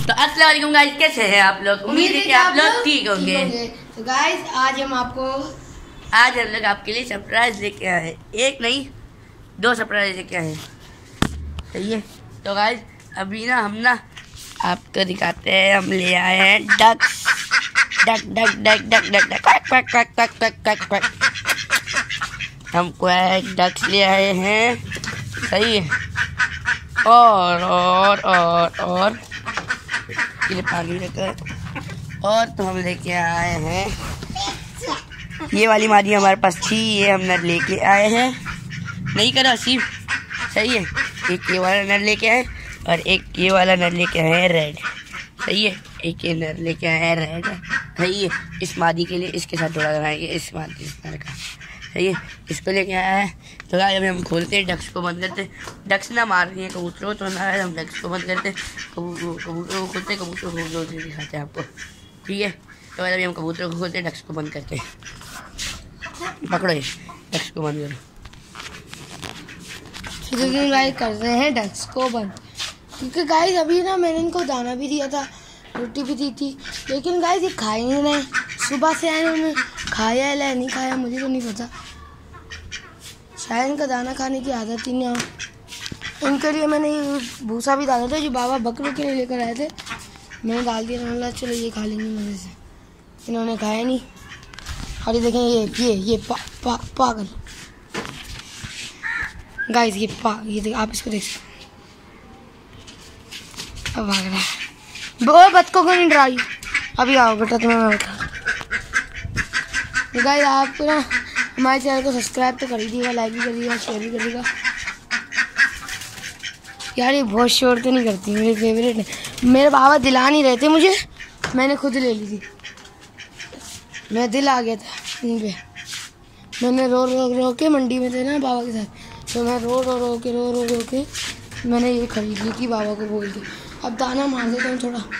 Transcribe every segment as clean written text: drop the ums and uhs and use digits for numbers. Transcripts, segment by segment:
तो अस्सलाम वालेकुम गाइस, कैसे हैं आप लोग? उम्मीद है कि आप लोग ठीक होंगे। तो गाइस आज हम लोग आपके लिए सरप्राइज लेके आए हैं। एक नहीं 2 सरप्राइज लेके आए हैं, सही है। तो गाइस अभी ना हम आपको दिखाते हैं। हम ले आए हैं ducks, duck duck duck duck duck duck quack quack quack quack quack quack. हम क्वैक डक्स ले आए हैं, सही है। और ये पानी लेकर और तो हम लेके आए हैं ये वाली मादी हमारे पास थी, ये हम नर लेके आए हैं। नहीं करा सिर्फ, सही है। एक ये वाला नर लेके आए और एक ये वाला नर लेके आए हैं रेड, सही है। एक ये नर लेके आए हैं रेड, सही है। इस मादी के लिए इसके साथ जोड़ा कराएंगे, इस मादी इस नर का, सही है। इसको लेके आया है। तो गाइस अभी हम खोलते हैं, डक्स को बंद करते। डक्स ना मार रही है कबूतरों, तो ना हम डक्स को बंद करते, कबूतरों को खोलते, कबूतरों को दिखाते हैं आपको, ठीक है। तो अभी हम कबूतरों को खोलते, डक्स को बंद करते। पकड़ो ये डक्स को बंद करो। गाइस करते हैं डक्स को बंद, क्योंकि गाइस अभी ना मैंने इनको दाना भी दिया था, रोटी भी दी थी, लेकिन गाइस ये खाए नहीं रहे। सुबह से आए उन्होंने खाया है नहीं खाया मुझे तो नहीं पता, शायद इनका दाना खाने की आदत ही नहीं है। इनके लिए मैंने भूसा भी डाला था जो बाबा बकरों के लिए लेकर आए थे, मैंने डाल दिया। मैंने चलो ये खा लेंगे मज़े से, इन्होंने खाया नहीं। और ये देखें ये पागल गाइस, ये देख, आप इसको देख सकते। अब भाग रहा है, वो बच्चों को नहीं डराई। अभी आओ बेटा, तुम्हें मैं बता। गाइस आप ना हमारे चैनल को सब्सक्राइब तो कर दीजिएगा, लाइक भी कर दीजिएगा, शेयर भी कर दीजिएगा। यार ये बहुत शोर तो नहीं करती, मेरे फेवरेट है। मेरे बाबा दिला नहीं रहे थे मुझे, मैंने खुद ले ली थी। मैं दिल आ गया था इन पे। मैंने रो के मंडी में थे ना बाबा के साथ, तो मैं रो के मैंने ये खरीद ली थी बाबा को बोल के। अब दाना मार देता हूँ थोड़ा,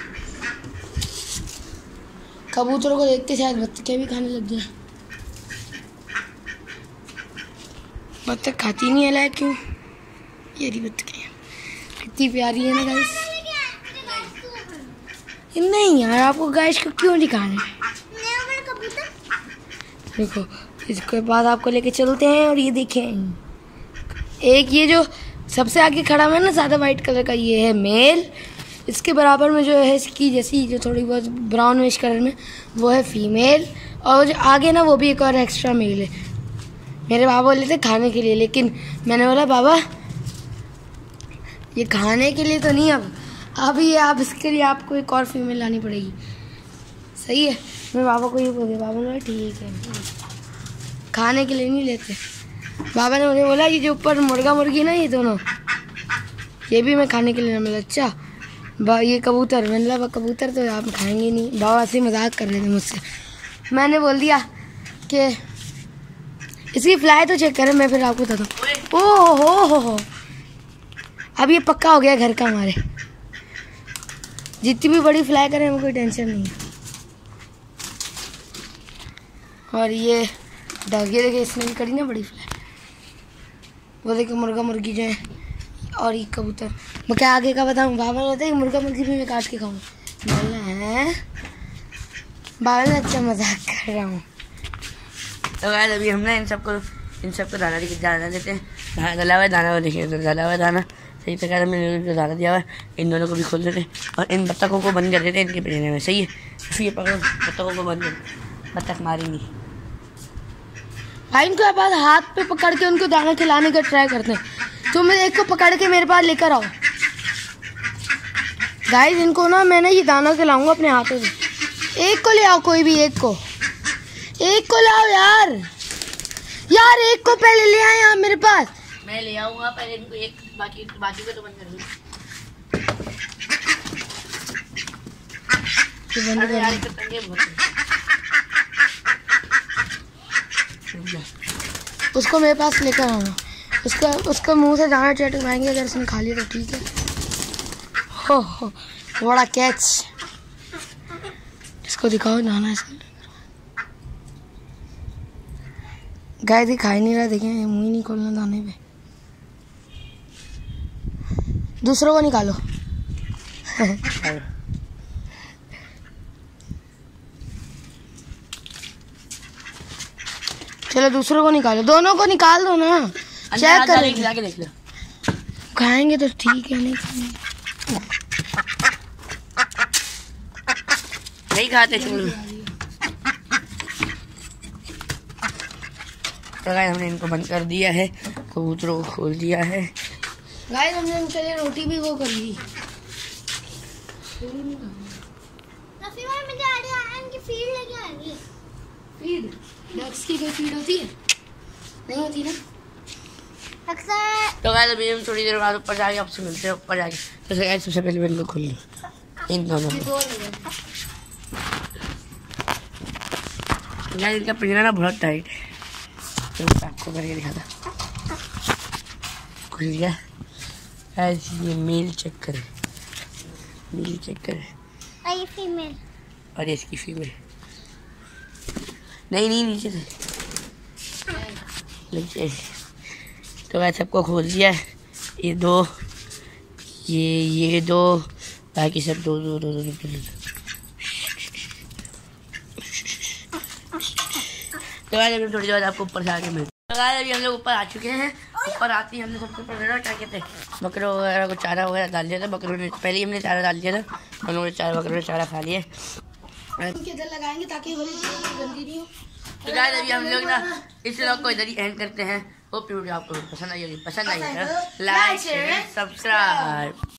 कबूतरों को देखते शायद बत्तखें भी खाने लग जाए। बत्तख खाती नहीं है लायक, क्यों? ये रही बत्तखें, कितनी प्यारी है ना गाइस। नहीं यार, आपको गाइस को क्यों दिखाना है? देखो इसके बाद आपको लेके चलते हैं। और ये देखें, एक ये जो सबसे आगे खड़ा है ना सादा वाइट कलर का, ये है मेल। इसके बराबर में जो है इसकी जैसी जो थोड़ी बहुत ब्राउनिश कलर में, वो है फीमेल। और जो आगे ना वो भी एक और एक्स्ट्रा मेल है। मेरे बाबा बोले थे खाने के लिए, लेकिन मैंने बोला बाबा ये खाने के लिए तो नहीं, अब ये आप इसके लिए आपको एक और फीमेल लानी पड़ेगी, सही है। मैं बाबा को ये बोल दिया, बाबा ने बोला ठीक है, खाने के लिए नहीं लेते। बाबा ने मुझे बोला कि जो ऊपर मुर्गा मुर्गी ना, ये दोनों, ये भी मैं खाने के लिए ना। मिला अच्छा ये कबूतर, मैंने बोला कबूतर तो आप खाएंगे नहीं। बाबा ऐसे मजाक कर रहे थे मुझसे। मैंने बोल दिया कि इसकी फ्लाई तो चेक करें, मैं फिर आपको बताता हूँ। ओह हो, अब ये पक्का हो गया घर का हमारे। जितनी भी बड़ी फ्लाई करें हमें कोई टेंशन नहीं है। और ये देखिए इसने भी करी ना बड़ी फ्लाई। वो देखिए मुर्गा मुर्गी जो है, और ये कबूतर। मैं क्या आगे का बताऊँ? बाबा ने बताया मुर्गा मुर्गी भी मैं काट के खाऊँ। बोलना है बाबा ने अच्छा मजाक कर रहा हूँ। तो गाइस अभी हम ना इन सबको दाना देते हैं। डाला हुआ दाना, वो देखिए डाला हुआ दाना, सही प्रकार हमने जो दाना दिया हुआ है, इन दोनों को भी खोल देते और इन बत्तखों को बंद कर देते हैं इनके पिंजरे में, सही है। फिर ये पकड़ो, बत्तखों को बंद कर, बत्तख मारेंगी भाई। इनको पास हाथ पे पकड़ के उनको दाना खिलाने का ट्राई करते हैं। तो मैं एक को पकड़ के मेरे पास लेकर आओ गाइस। इनको ना मैं ना ये दाना खिलाऊंगा अपने हाथों से। एक को ले आओ, कोई भी एक को लाओ यार। एक को पहले ले आए आप मेरे पास। मैं ले आऊंगा पहले इनको एक, बाकी को तो बंद कर दूँ। उसको मेरे पास लेकर आना, उसका मुंह से दाना चटवाएंगे, अगर उसने खा लिया तो ठीक है। हो बड़ा कैच, इसको दिखाओ दाना। गाय दिखाई नहीं रहा, देखें मुंह ही नहीं खोलना दाने पे। दूसरों को निकालो। चलो दूसरों को निकालो, दोनों को निकाल दो ना, चेक करें, खिला के देख लो। खाएंगे तो ठीक है, नहीं खाएंगे नहीं खाते छोड़। तो गाइस हमने इनको बंद कर दिया है, कबूतरों को खोल दिया है। गाइस हमने इनके लिए रोटी भी वो कर दी। फीड लेके आएंगे। फीड डक्स की कोई फीड होती है? नहीं होती ना। तो गाइस अभी हम थोड़ी देर बाद ऊपर जाके आपसे मिलते हैं, ऊपर जाके। तो गाइस सबसे पहले मैं इनको खोल लूं इन दोनों को। गाइस इनका पिंजरा ना बहुत टाइट है, तो आपको करके दिखाता। खुल गया। गाइस ये मेल चेक करें, मेल चेक करें, और ये फीमेल, और इसकी फीमेल। नहीं नीचे से नीचे। तो मैं सबको खोल दिया है, ये दो, ये दो, बाकी सब दो दो दो दो, दो, दो, दो। तो अभी थोड़ी देर बाद आपको ऊपर से आके मिलते। तो अभी हम लोग ऊपर आ चुके हैं। ऊपर आते ही हमने सबसे पहले क्या कहते हैं, बकरों वगैरह को चारा वगैरह डाल दिया था। बकरों ने पहले ही हमने चारा डाल दिया था, हम लोगों ने बकरों ने चारा खा लिया। इधर लगाएंगे ताकि गंदी नहीं हो। तो गाइस अभी हम लोग ना इस व्लॉग को इधर ही एंड करते हैं। होप वीडियो आपको पसंद आई होगी, पसंद आई है लाइक शेयर सब्सक्राइब।